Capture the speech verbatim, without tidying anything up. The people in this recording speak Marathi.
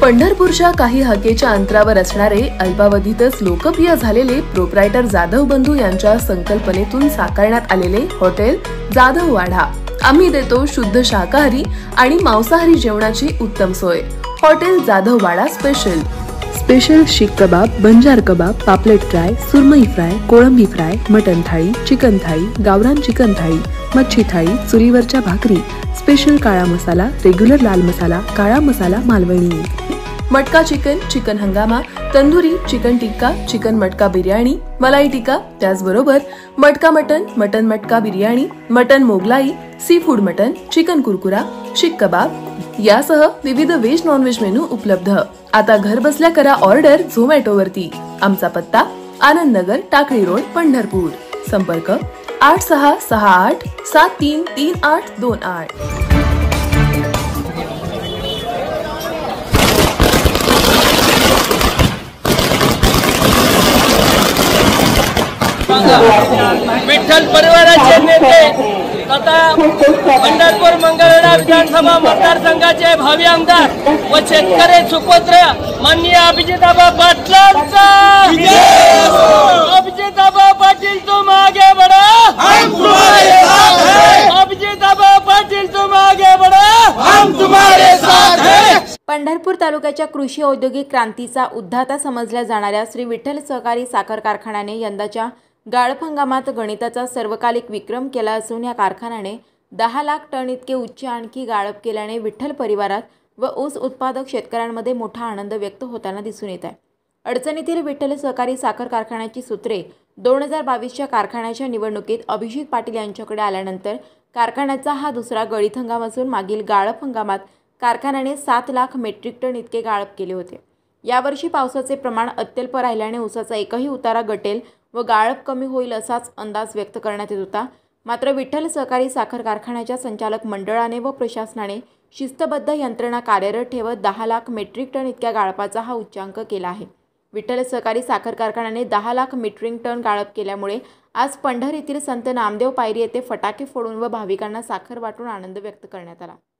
पंढरपूरच्या काही हाकेच्या अंतरावर असणारे अल्पावधीतच लोकप्रिय झालेले प्रोप्रायटर जाधव बंधू यांच्या संकल्पनेतून साकारण्यात आलेले हॉटेल जाधव वाडा। आम्ही देतो शुद्ध शाकाहारी आणि मांसाहारी जेवणाची उत्तम सोय। Hotel Jadhav Wada special special seekh kebab, banjara kebab, पापलेट फ्राय, सुरमई फ्राय, कोळंबी fry, mutton thali, chicken thali, गावरान चिकन थाळी, मच्छी थाळी, चुलीवरच्या भाकरी, स्पेशल काळा मसाला, रेग्युलर लाल मसाला, काळा मसाला मालवणी, मटका चिकन, चिकन हंगामा, तंदुरी, चिकन टिक्का, चिकन मटका बिर्याणी, मलाई टिक्का, त्याचबरोबर मटका मटन, मटन मटका biryani, mutton Mughlai, sea food mutton, chicken कुरकुरा, शीख कबाब यासह विविध व्हेज नॉन व्हेज मेनू उपलब्ध। आता घर बसल्या करा ऑर्डर झोमॅटो वरती। आमचा पत्ता आनंद नगर, टाकळी रोड, पंढरपूर। संपर्क आठ सहा सहा आठ सात तीन तीन आठ दोन आठ। विठ्ठल परिवाराचे नेते तथा पंढरपूर मंगळवेढा विधानसभा मतदारसंघाचे भावी आमदार व शेतकरी सुपुत्र माननीय अभिजितआबा पाटलांचा अभिजितआबा पाटील तुम आगे बढ़ो, हम तुम्हारे साथ हैं। अभिजितआबा पाटील तुम आगे बढ़ो, हम तुम्हारे साथ हैं। पंढरपूर तालुक्याच्या कृषी औद्योगिक क्रांतीचा उद्धाता समजल्या जाणाऱ्या श्री विठ्ठल सहकारी साखर कारखान्याने यंदाच्या गाळप हंगामात गणिताचा सर्वकालिक विक्रम केला असून या कारखान्याने दहा लाख टन इतके उच्च आणखी गाळप केल्याने विठ्ठल परिवारात व ऊस उत्पादक शेतकऱ्यांमध्ये मोठा आनंद व्यक्त होताना दिसून येत आहे। अडचणीतील विठ्ठल सहकारी साखर कारखान्याची सूत्रे दोन हजार बावीसच्या कारखान्याच्या निवडणुकीत अभिजित पाटील यांच्याकडे आल्यानंतर कारखान्याचा हा दुसरा गळीत हंगाम असून मागील गाळप हंगामात कारखान्याने सात लाख मेट्रिक टन इतके गाळप केले होते। यावर्षी पावसाचे प्रमाण अत्यल्प राहिल्याने ऊसाचा एकही उतारा गटेल व गाळप कमी होईल असाच अंदाज व्यक्त करण्यात येत होता। मात्र विठ्ठल सहकारी साखर कारखान्याच्या संचालक मंडळाने व प्रशासनाने शिस्तबद्ध यंत्रणा कार्यरत ठेवत दहा लाख मेट्रिक टन इतक्या गाळपाचा हा उच्चांक केला आहे। विठ्ठल सहकारी साखर कारखान्याने दहा लाख मेट्रिक टन गाळप केल्यामुळे आज पंढर येथील संत नामदेव पायरी येथे फटाके फोडून व भाविकांना साखर वाटून आनंद व्यक्त करण्यात आला।